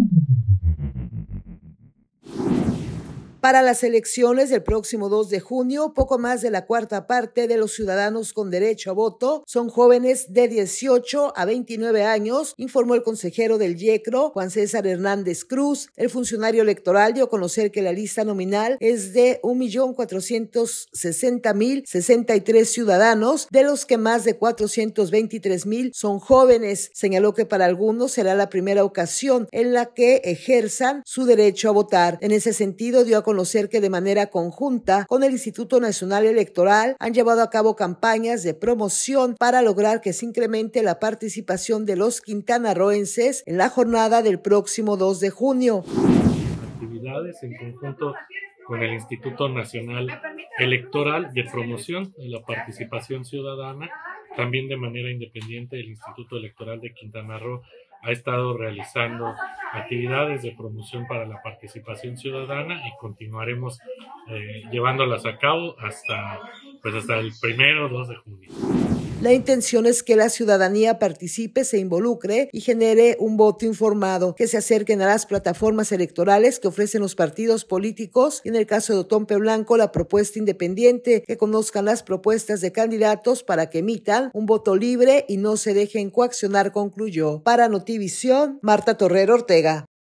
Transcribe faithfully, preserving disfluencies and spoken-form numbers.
Para las elecciones del próximo dos de junio, poco más de la cuarta parte de los ciudadanos con derecho a voto son jóvenes de dieciocho a veintinueve años, informó el consejero del YECRO, Juan César Hernández Cruz. El funcionario electoral dio a conocer que la lista nominal es de un millón cuatrocientos sesenta mil sesenta y tres ciudadanos, de los que más de cuatrocientos veintitrés mil son jóvenes. Señaló que para algunos será la primera ocasión en la que ejerzan su derecho a votar. En ese sentido, dio a conocer conocer que de manera conjunta con el Instituto Nacional Electoral han llevado a cabo campañas de promoción para lograr que se incremente la participación de los quintanarroenses en la jornada del próximo dos de junio. Actividades en conjunto con el Instituto Nacional Electoral de promoción de la participación ciudadana, también de manera independiente el Instituto Electoral de Quintana Roo ha estado realizando actividades de promoción para la participación ciudadana y continuaremos eh, llevándolas a cabo hasta, pues hasta el primero, dos de junio. La intención es que la ciudadanía participe, se involucre y genere un voto informado, que se acerquen a las plataformas electorales que ofrecen los partidos políticos y en el caso de Otompe Blanco la propuesta independiente, que conozcan las propuestas de candidatos para que emitan un voto libre y no se dejen coaccionar, concluyó. Para Notivisión, Marta Torrero Ortega.